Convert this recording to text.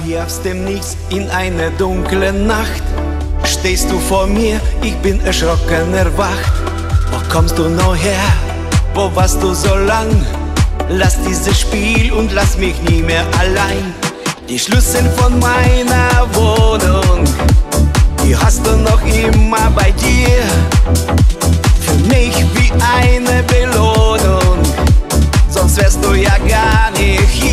Wie aus dem Nichts in einer dunklen Nacht stehst du vor mir, ich bin erschrocken erwacht. Wo kommst du noch her? Wo warst du so lang? Lass dieses Spiel und lass mich nie mehr allein. Die Schlüssel von meiner Wohnung, die hast du noch immer bei dir. Für mich wie eine Belohnung, sonst wärst du ja gar nicht hier.